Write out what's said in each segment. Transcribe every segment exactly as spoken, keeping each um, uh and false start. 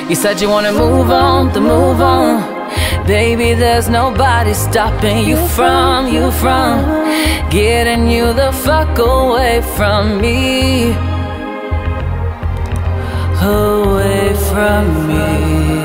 You said you wanna move on, then move on. Baby, there's nobody stopping you from, you from getting you the fuck away from me. Away from me.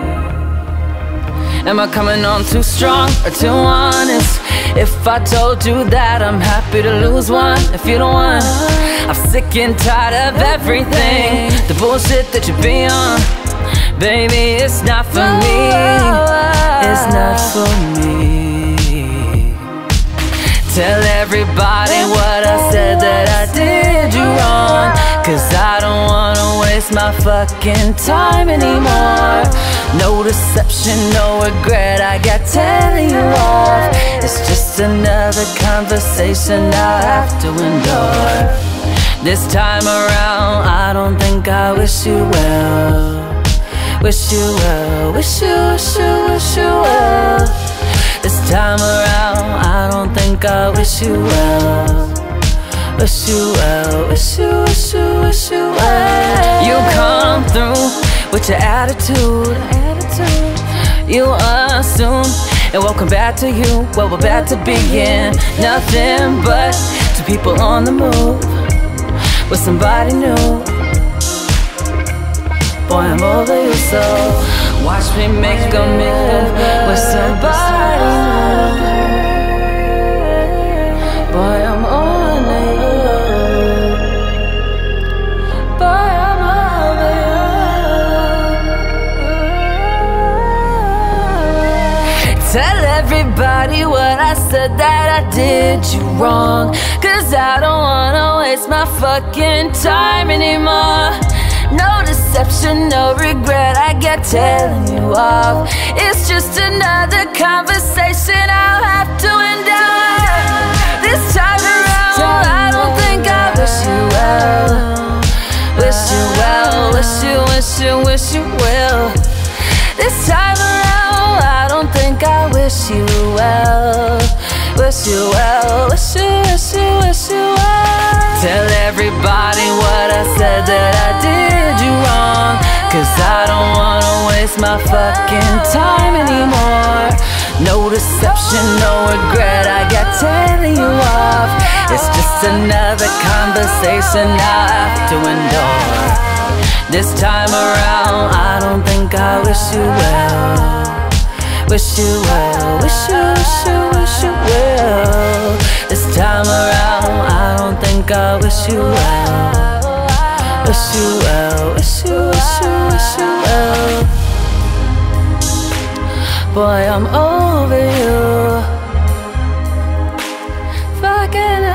Am I coming on too strong or too honest? If I told you that I'm happy to lose one, if you don't want, I'm sick and tired of everything. The bullshit that you be on, baby, it's not for me. It's not for me. Tell everybody what I said that I did you wrong, cause I don't wanna waste my fucking time anymore. No deception, no regret, I got telling you off. It's just another conversation I'll have to endure. This time around, I don't think I wish you well. Wish you well, wish you, wish you, wish you well. This time around, I don't think I wish you well. Wish you well, wish you, wish you, wish you well. You come through with your attitude, you assume and welcome back to you. Well, we're back to being nothing but two people on the move with somebody new. Boy, I'm over you, so watch me make a move with somebody new. Boy, I'm on you. Boy, I'm over you. Tell everybody what I said that I did you wrong, cause I don't wanna waste my fucking time anymore. No deception, no regret, I get telling you off. It's just another conversation I'll have to endure. This time around, I don't think I wish you well. Wish you well, wish you, wish you, wish you well. This time around, I don't think I wish you well. Wish you well, wish you, wish you, wish you well. Tell everybody what I said that I did you wrong, cause I don't wanna waste my fucking time anymore. No deception, no regret, I got telling you off. It's just another conversation I'll have to endure. This time around, I don't think I wish you well. Wish you well, wish you, wish you, wish you well. This time around, I don't think I wish you well. Wish you well, wish you, wish you, wish you well. Boy, I'm over you. Fucking